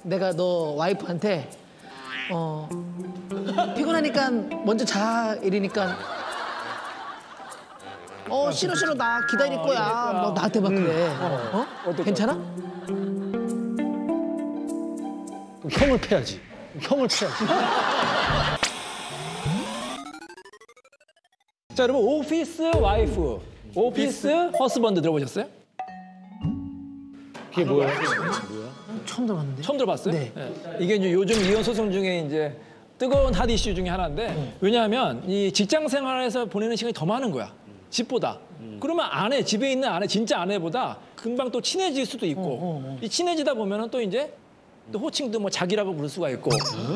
내가 너 와이프한테 피곤하니까 먼저 자 이러니까 싫어 나 기다릴 거야. 뭐 나한테 막 그래. 괜찮아? 형을 패야지. 자, 여러분 오피스 와이프, 오피스 허스번드 들어보셨어요? 그게 뭐야? 처음 들어봤는데. 처음 들어봤어요? 네. 이게 이제 요즘 이혼 소송 중에 이제 뜨거운 핫 이슈 중에 하나인데 왜냐하면 이 직장 생활에서 보내는 시간이 더 많은 거야. 집보다. 그러면 집에 있는 아내, 진짜 아내보다 금방 또 친해질 수도 있고 이 친해지다 보면은 또 이제 또 호칭도 뭐 자기라고 부를 수가 있고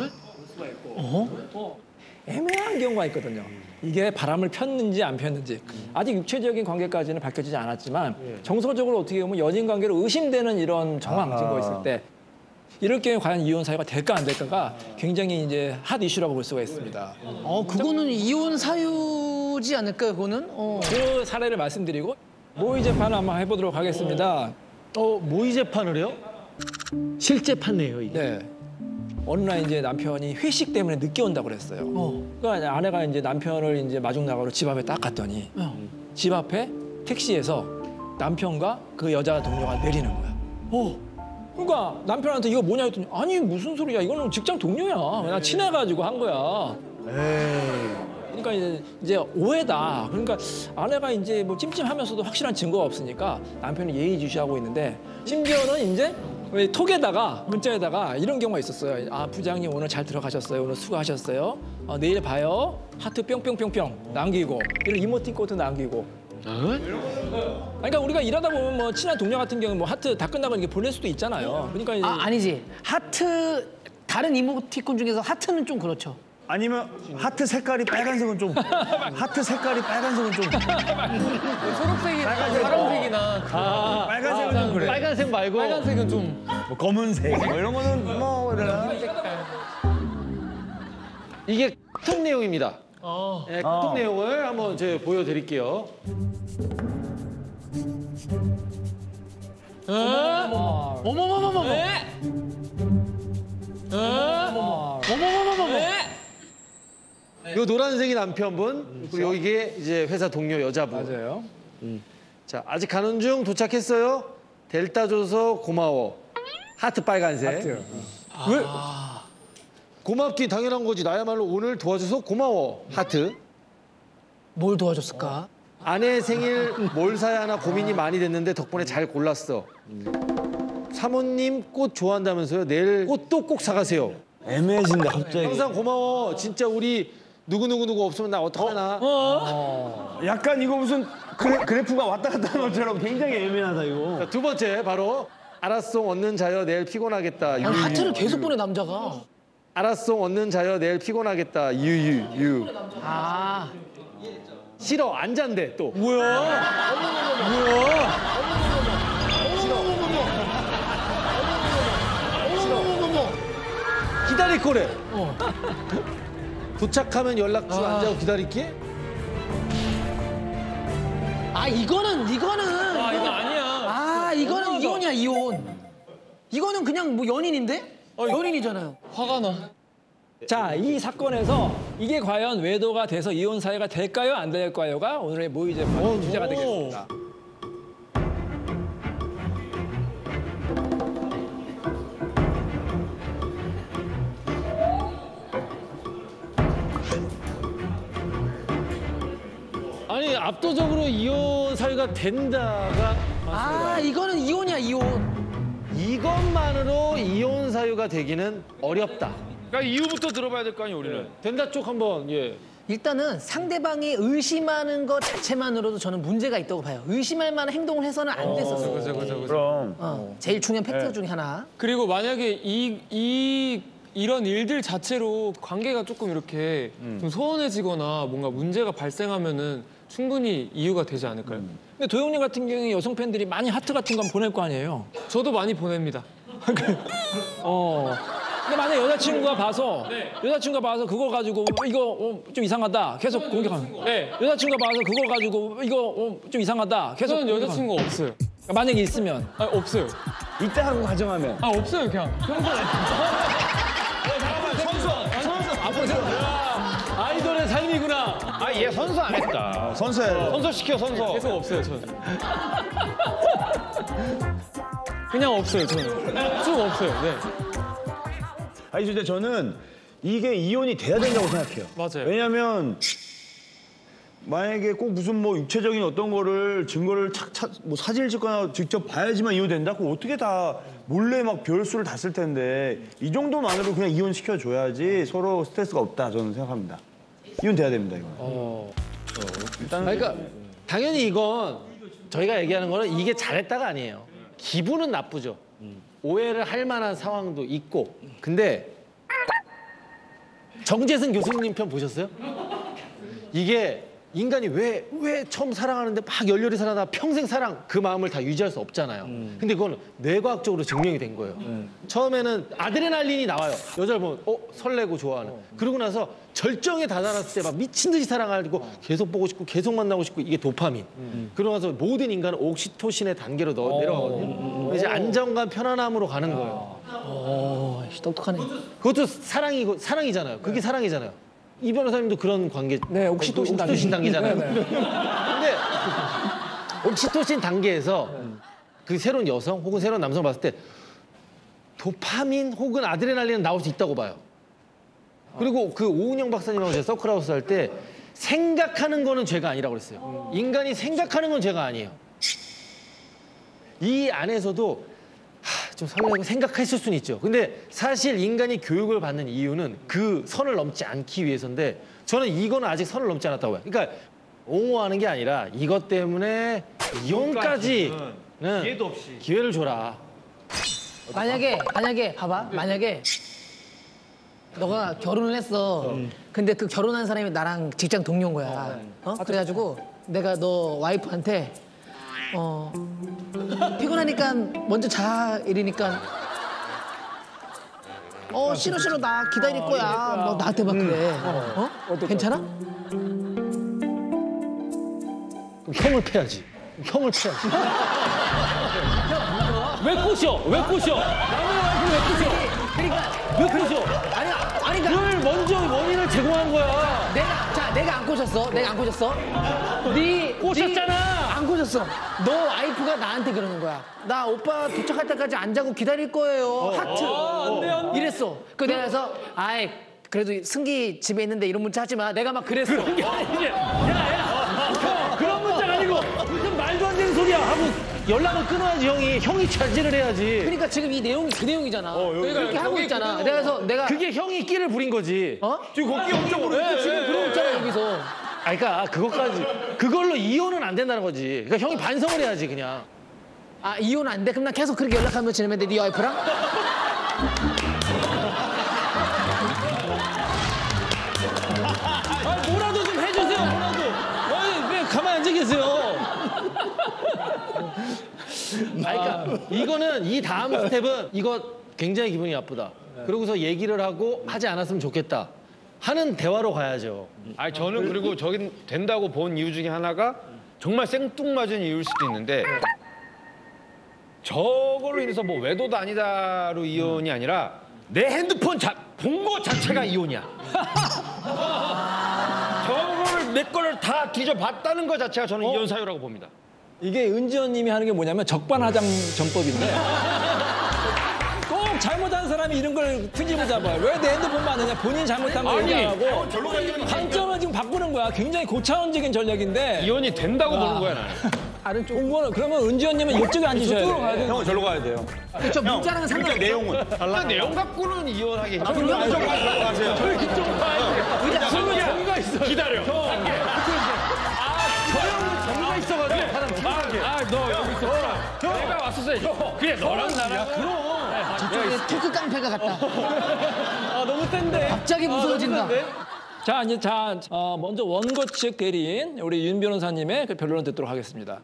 애매한 경우가 있거든요. 이게 바람을 폈는지 안 폈는지 아직 육체적인 관계까지는 밝혀지지 않았지만 정서적으로 어떻게 보면 연인 관계로 의심되는 이런 정황 증거가 있을 때 이럴 경우에 과연 이혼 사유가 될까 안 될까가 굉장히 이제 핫 이슈라고 볼 수가 있습니다. 그거는 이혼 사유지 않을까요? 그거는? 그 사례를 말씀드리고 모의 재판을 한번 해보도록 하겠습니다. 모의 재판을 해요? 실제 판네요, 이게. 네. 어느 날 이제 남편이 회식 때문에 늦게 온다고 그랬어요. 그러니까 아내가 이제 남편을 이제 마중 나가러 집 앞에 딱 갔더니 집 앞에 택시에서 남편과 그 여자 동료가 내리는 거야. 그러니까 남편한테 이거 뭐냐 했더니 아니 무슨 소리야 이거는 직장 동료야. 그냥 친해가지고 한 거야. 그러니까 이제 오해다. 그러니까 아내가 이제 뭐 찜찜하면서도 확실한 증거가 없으니까 남편이 예의주시하고 있는데 심지어는 이제 문자에다가 이런 경우가 있었어요. 아 부장님 오늘 잘 들어가셨어요. 오늘 수고하셨어요. 내일 봐요. 하트 뿅뿅뿅뿅 남기고 이런 이모티콘도 남기고. 그러니까 우리가 일하다 보면 뭐 친한 동료 같은 경우는 뭐 하트 다 끝나고 이렇게 보낼 수도 있잖아요. 그러니까 이제 아니지. 하트 다른 이모티콘 중에서 하트는 좀 그렇죠. 아니면 하트 색깔이 빨간색은 좀 초록색이나 파란색이나 빨간색은 좀 그래. 빨간색 말고 빨간색은 좀 뭐 검은색 뭐 이런 거는 뭐 이러나. 이게 카톡 내용입니다. 네, 카톡 내용을 한번 제가 보여드릴게요. 어머머머머머. 어머머머머머. 요 노란색이 남편분, 그리고 이게 이제 회사 동료 여자분. 맞아요. 자, 아직 가는 중 도착했어요. 델타 줘서 고마워. 하트 빨간색. 하트. 왜? 고맙긴 당연한 거지. 나야말로 오늘 도와줘서 고마워. 하트. 뭘 도와줬을까? 아내 생일 뭘 사야 하나 고민이 많이 됐는데 덕분에 잘 골랐어. 사모님 꽃 좋아한다면서요. 내일 꽃도 꼭 사가세요. 애매해진다 갑자기. 항상 고마워. 진짜 우리 누구 없으면 나 어떡하나. 약간 이거 무슨 그래프가 왔다 갔다 하는 것처럼 굉장히 애매하다 이거. 자, 두 번째 바로 알았어 얻는 자여 내일 피곤하겠다. 아니, 하트를 계속 보내 남자가. 알았어 얻는 자여 내일 피곤하겠다. 유. 싫어 안 잔대 또. 기다릴 거래. 도착하면 연락 주 안 자고 기다릴게? 이거는. 이거 아니야. 이거는 이혼이야 이혼. 이거는 그냥 뭐 연인인데? 연인이잖아요. 화가 나. 자, 이 사건에서 이게 과연 외도가 돼서 이혼 사유가 될까요? 안 될까요?가 오늘의 모의 재판 주제가 되겠습니다. 아니 압도적으로 이혼 사유가 된다가 맞습니다. 이거는 이혼이야 이혼. 이것만으로 이혼 사유가 되기는 어렵다. 그러니까 이유부터 들어봐야 될 거 아니에요, 우리는. 된다 쪽 한번 일단은 상대방이 의심하는 것 자체만으로도 저는 문제가 있다고 봐요. 의심할 만한 행동을 해서는 안 됐었어요. 그럼. 제일 중요한 팩트 중에 하나. 그리고 만약에 이런 일들 자체로 관계가 조금 이렇게 좀 소원해지거나 뭔가 문제가 발생하면은 충분히 이유가 되지 않을까요? 근데 도영님 같은 경우에 여성 팬들이 많이 하트 같은 건 보낼 거 아니에요? 저도 많이 보냅니다. 근데 만약 여자친구가 봐서 그거 가지고 이거 좀 이상하다 계속 공격하는. 네. 여자친구가 봐서 그거 가지고 이거 좀 이상하다 계속 저는 공격하는. 여자친구가 없어요. 만약에 있으면 없어요. 있다고 가정하면. 아 없어요 그냥. 아이돌의 삶이구나. 아, 얘 선서 안 했다. 선수해. 선서 시켜, 선서. 계속 없어요 저는. 그냥 없어요 저는. 쭉 없어요. 네. 아니 근데 저는 이게 이혼이 돼야 된다고 생각해요. 맞아요. 왜냐면 만약에 꼭 무슨 뭐 육체적인 어떤 거를 증거를 뭐 사진을 찍거나 직접 봐야지만 이혼된다? 그럼 어떻게 다 몰래 막 별수를 다 쓸 텐데 이 정도만으로 그냥 이혼시켜 줘야지 서로 스트레스가 없다 저는 생각합니다. 이혼돼야 됩니다 이거. 그러니까 당연히 이건 저희가 얘기하는 거는 이게 잘했다가 아니에요. 기분은 나쁘죠. 오해를 할 만한 상황도 있고. 근데 정재승 교수님 편 보셨어요? 이게 인간이 왜 처음 사랑하는데 막 열렬히 사랑하다가 평생 사랑 그 마음을 다 유지할 수 없잖아요. 근데 그건 뇌과학적으로 증명이 된 거예요. 처음에는 아드레날린이 나와요. 여자를 보면 설레고 좋아하는. 그러고 나서 절정에 다다랐을 때 막 미친 듯이 사랑하고 계속 보고 싶고 계속 만나고 싶고 이게 도파민. 그러고 나서 모든 인간은 옥시토신의 단계로 내려가거든요. 이제 안정감, 편안함으로 가는 거예요. 똑똑하네. 그것도 사랑이잖아요. 그게 사랑이잖아요. 이 변호사님도 그런 관계. 네, 옥시토신 단계. 단계잖아요. 네, 네. 근데 옥시토신 단계에서 그 새로운 여성 혹은 새로운 남성을 봤을 때 도파민 혹은 아드레날린은 나올 수 있다고 봐요. 그리고 그 오은영 박사님하고 제가 서클하우스 할 때 생각하는 거는 죄가 아니라고 그랬어요. 인간이 생각하는 건 죄가 아니에요. 이 안에서도 좀 설레고 생각했을 수는 있죠. 근데 사실 인간이 교육을 받는 이유는 그 선을 넘지 않기 위해서인데 저는 이거는 아직 선을 넘지 않았다고 봐요. 그러니까 옹호하는 게 아니라 이것 때문에 이혼까지는 기회를 줘라. 만약에 봐봐. 만약에 너가 결혼을 했어. 근데 그 결혼한 사람이 나랑 직장 동료인 거야. 그래가지고 내가 너 와이프한테 피곤하니까 먼저 자 이러니까 싫어 나 기다릴 거야. 뭐 나한테 막 그래. 괜찮아? 그럼 형을 패야지. 형을 패야지. 왜 꼬셔? 왜 꼬셔? 남의 와이프를 왜 꼬셔? 그러니까 왜 꼬셔? 아니 그러니까 그걸 먼저 원인을 제공한 거야. 내가 안 꼬셨어. 네 꼬셨잖아. 안 꼬셨어. 너 와이프가 나한테 그러는 거야. 나 오빠 도착할 때까지 안 자고 기다릴 거예요. 하트. 안 돼. 이랬어. 그래서 아이 그래도 승기 집에 있는데 이런 문자 하지 마. 내가 막 그랬어. 그런 게 아니지. 형, 그런 문자가 아니고 무슨 말도 안 되는 소리야 하고 연락을 끊어야지 형이. 형이 자제를 해야지. 그러니까 지금 이 내용이 그 내용이잖아. 그렇게 하고 있잖아. 그래서 내가 그게 형이 끼를 부린 거지. 지금 거기 엄청 오래. 지금 그러고 있잖아 여기서. 그러니까 그걸로 이혼은 안 된다는 거지. 그러니까 형이 반성을 해야지 그냥. 아 이혼 안 돼? 그럼 나 계속 그렇게 연락하면 지내면 돼? 네 와이프랑? 뭐라도 좀 해주세요. 뭐라도. 왜 가만히 앉아 계세요? 그러니까 이거는 이 다음 스텝은 이거 굉장히 기분이 나쁘다. 그러고서 얘기를 하고 하지 않았으면 좋겠다. 하는 대화로 가야죠. 아니, 저는 그리고 저기 된다고 본 이유 중에 하나가 정말 생뚱맞은 이유일 수도 있는데 저걸로 인해서 뭐 외도도 아니다로 이혼이 아니라 내 핸드폰 본 거 자체가 이혼이야. 저거를 내 거를 다 뒤져봤다는 거 자체가 저는 이혼 사유라고 봅니다. 이게 은지원님이 하는 게 뭐냐면 적반하장 전법인데 꼭 잘못한 사람이 이런 걸 트집을 잡아요. 왜 내 핸드폰만 안 하냐? 본인이 잘못한 거 얘기하고 관점을 지금 바꾸는 거야. 굉장히 고차원적인 전략인데 이혼이 된다고 보는 거야 나는. 다른 쪽. 공부는 그러면 은지원님은 이쪽에 앉으셔야 돼요. 형은 절로 가야 돼요. 저 문자랑 상관없어. 내용은. 근데 내용 갖고는 이혼하기 힘들어. 이쪽으로 가세요. 정의가 있어. 기다려. 정의가 있어가지고. 너 여기 있어. 내가 왔었어요. 그래 너랑 나랑. 저쪽에 토크 깡패가 같다. 너무 센데. 갑자기 무서워진다. 자, 이제 먼저 원고 측 대리인 우리 윤 변호사님의 그 변론을 듣도록 하겠습니다.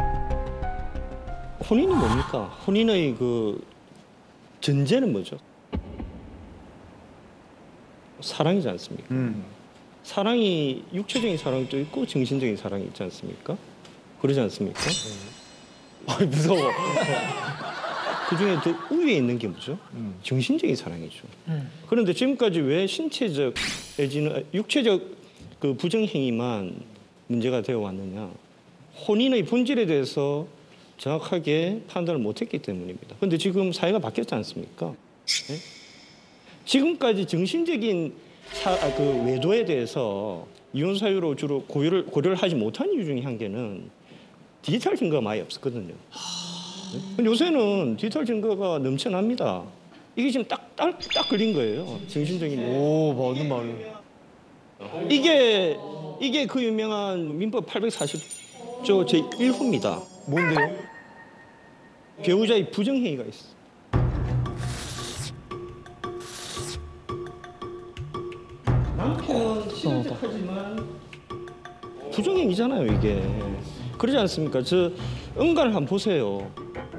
혼인이 뭡니까? 혼인의 그 전제는 뭐죠? 사랑이지 않습니까? 사랑이 육체적인 사랑도 있고 정신적인 사랑이 있지 않습니까? 그러지 않습니까? 무서워. 그중에 더 우위에 있는 게 뭐죠? 정신적인 사랑이죠. 그런데 지금까지 왜 신체적 내지는 육체적 그 부정행위만 문제가 되어 왔느냐? 혼인의 본질에 대해서 정확하게 판단을 못했기 때문입니다. 그런데 지금 사회가 바뀌었지 않습니까? 네? 지금까지 정신적인 그 외도에 대해서 이혼 사유로 주로 고려를 하지 못한 이유 중에 한 개는 디지털 증거가 많이 없었거든요. 네? 요새는 디지털 증거가 넘쳐납니다. 이게 지금 딱 걸린 거예요. 정신적인. 오, 맞는 말이에요. 이게 그 유명한 민법 840조 제1호입니다. 뭔데요? 배우자의 부정행위가 있어. 남편은 실험적하지만 부정행위잖아요, 이게. 그러지 않습니까? 저 응가를 한번 보세요.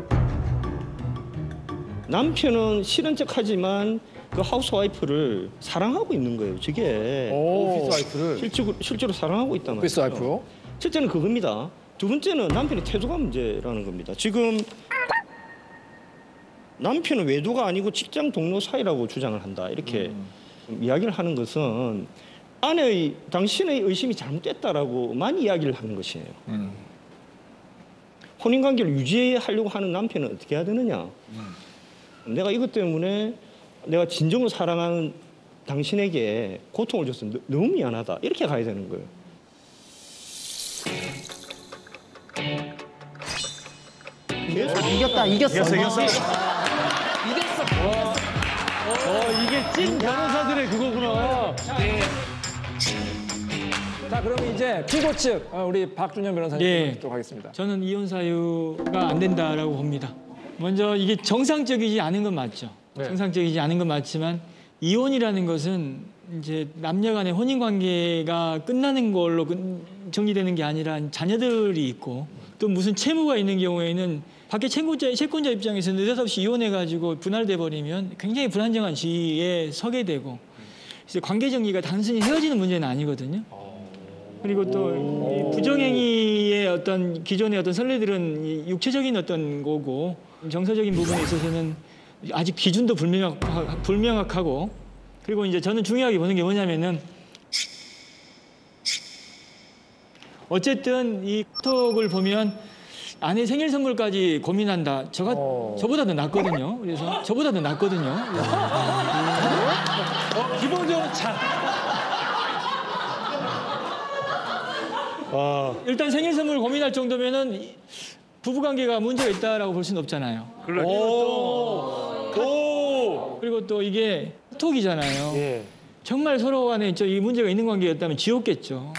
남편은 실은 척하지만 그 하우스와이프를 사랑하고 있는 거예요. 저게 오피스 와이프를. 실제로 사랑하고 있단 말이에요. 오피스 와이프요? 첫째는 그겁니다. 두 번째는 남편의 태도가 문제라는 겁니다. 지금 남편은 외도가 아니고 직장 동료 사이라고 주장을 한다. 이렇게 이야기를 하는 것은 당신의 의심이 잘못됐다라고만 이야기를 하는 것이에요. 혼인관계를 유지하려고 하는 남편은 어떻게 해야 되느냐. 내가 이것 때문에 내가 진정으로 사랑하는 당신에게 고통을 줬어. 너무 미안하다. 이렇게 가야 되는 거예요. 이겼다. 이겼어. 이게 찐 변호사들의 그거구나. 자, 그럼 이제 피고 측 우리 박준현 변호사님 예. 듣도록 하겠습니다. 저는 이혼 사유가 안 된다라고 봅니다. 먼저 이게 정상적이지 않은 건 맞죠. 정상적이지 않은 건 맞지만 이혼이라는 것은 이제 남녀 간의 혼인 관계가 끝나는 걸로 정리되는 게 아니라 자녀들이 있고 또 무슨 채무가 있는 경우에는 밖에 채권자 입장에서 느닷없이 이혼해가지고 분할돼 버리면 굉장히 불안정한 지위에 서게 되고 이제 관계 정리가 단순히 헤어지는 문제는 아니거든요. 그리고 또 이 부정행위의 어떤 기존의 어떤 선례들은 이 육체적인 어떤 거고 정서적인 부분에 있어서는 아직 기준도 불명확하고 그리고 이제 저는 중요하게 보는 게 뭐냐면은 어쨌든 이 카톡을 보면 아내 생일 선물까지 고민한다. 저보다도 낫거든요. 그래서 저보다도 낫거든요. 기본적으로 잘. 일단 생일 선물 고민할 정도면은 부부 관계가 문제가 있다라고 볼 수는 없잖아요. 그리고 또 이게 카톡이잖아요. 예. 정말 서로 간에 이 문제가 있는 관계였다면 지웠겠죠.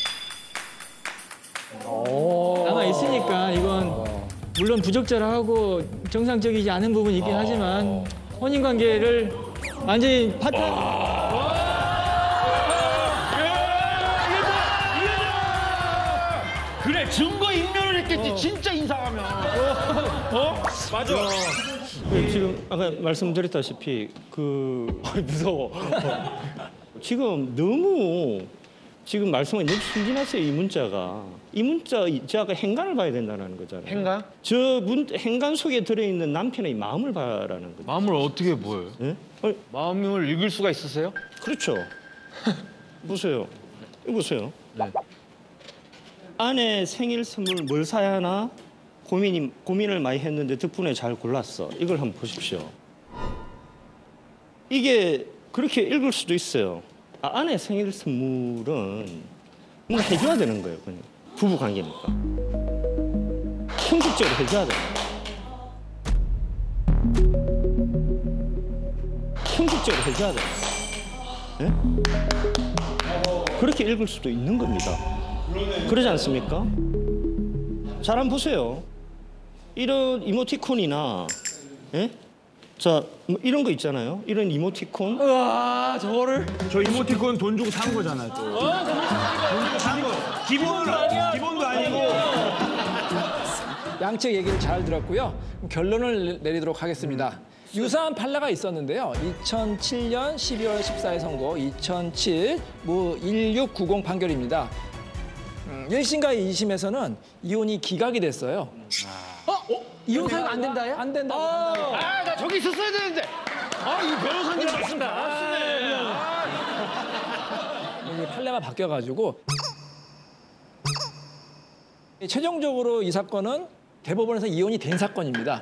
남아 있으니까 이건 물론 부적절하고 정상적이지 않은 부분이 있긴 하지만 혼인 관계를 완전히 그래 증거 인멸을 했겠지 진짜 인상하면. 맞아. 지금 아까 말씀드렸다시피 무서워. 지금 너무 지금 말씀이 너무 순진하세요. 이 문자가 행간을 봐야 된다는 거잖아요. 행간? 행간 속에 들어있는 남편의 마음을 봐라는 거죠. 마음을 어떻게 보여요? 예? 마음을 읽을 수가 있으세요? 그렇죠. 보세요. 이거 보세요. 네. 아내 생일 선물 뭘 사야 하나 고민을 많이 했는데 덕분에 잘 골랐어. 이걸 한번 보십시오. 이게 그렇게 읽을 수도 있어요. 아내 생일 선물은 뭔가 해줘야 되는 거예요. 그냥 부부 관계니까. 형식적으로 해줘야 되는 거예요. 형식적으로 해줘야 되는 거예요. 네? 그렇게 읽을 수도 있는 겁니다. 그러지 않습니까? 잘 한번 보세요. 이런 이모티콘이나 예? 자, 뭐 이런 거 있잖아요. 이런 이모티콘. 와 저거를 저 이모티콘 돈 주고 산 거잖아요. 또. 돈 주고 산 거. 기본도 아니고. 양측 얘기를 잘 들었고요. 결론을 내리도록 하겠습니다. 유사한 판례가 있었는데요. 2007년 12월 14일 선고, 2007 1690 판결입니다. 1심과 2심에서는 이혼이 기각이 됐어요. 이혼 사유가 안 된다요? 안 된다. 아, 나 저기 있었어야 되는데. 아, 이 변호사님 말씀 잘하시네. 이 판례가 바뀌어가지고 최종적으로 이 사건은 대법원에서 이혼이 된 사건입니다.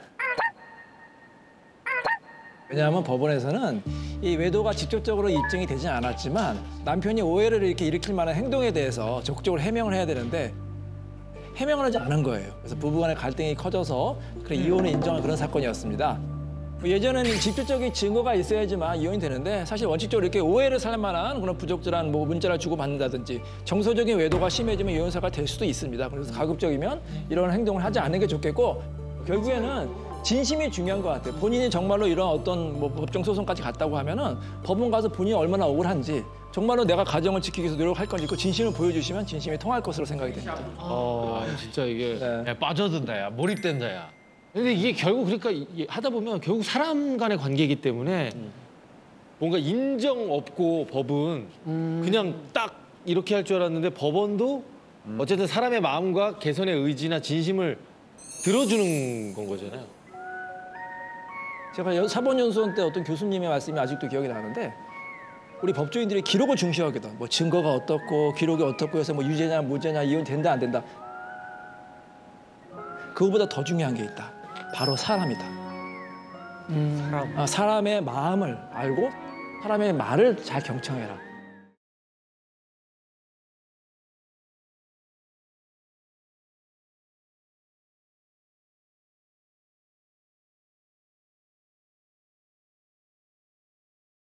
왜냐하면 법원에서는 이 외도가 직접적으로 입증이 되진 않았지만 남편이 오해를 이렇게 일으킬 만한 행동에 대해서 적극적으로 해명을 해야 되는데 해명을 하지 않은 거예요. 그래서 부부간의 갈등이 커져서 이혼을 인정한 그런 사건이었습니다. 예전에는 직접적인 증거가 있어야지만 이혼이 되는데 사실 원칙적으로 이렇게 오해를 살 만한 그런 부적절한 문자를 주고받는다든지 정서적인 외도가 심해지면 이혼사가 될 수도 있습니다. 그래서 가급적이면 이런 행동을 하지 않는 게 좋겠고 결국에는 진심이 중요한 것 같아요. 본인이 정말로 이런 어떤 법정 소송까지 갔다고 하면은 법원 가서 본인이 얼마나 억울한지 정말로 내가 가정을 지키기 위해서 노력할 건지 그 진심을 보여주시면 진심이 통할 것으로 생각이 됩니다. 진짜 이게 야, 빠져든다, 야. 몰입된다, 야. 근데 이게 결국 그러니까 하다 보면 결국 사람 간의 관계이기 때문에 뭔가 인정 없고 법은 그냥 딱 이렇게 할 줄 알았는데 법원도 어쨌든 사람의 마음과 개선의 의지나 진심을 들어주는 건 거잖아요. 제가 사법연수원 때 어떤 교수님의 말씀이 아직도 기억이 나는데 우리 법조인들이 기록을 중시하거든. 뭐 증거가 어떻고 기록이 어떻고 해서 뭐 유죄냐 무죄냐 이혼 된다 안 된다. 그거보다 더 중요한 게 있다. 바로 사람이다. 사람의 마음을 알고 사람의 말을 잘 경청해라.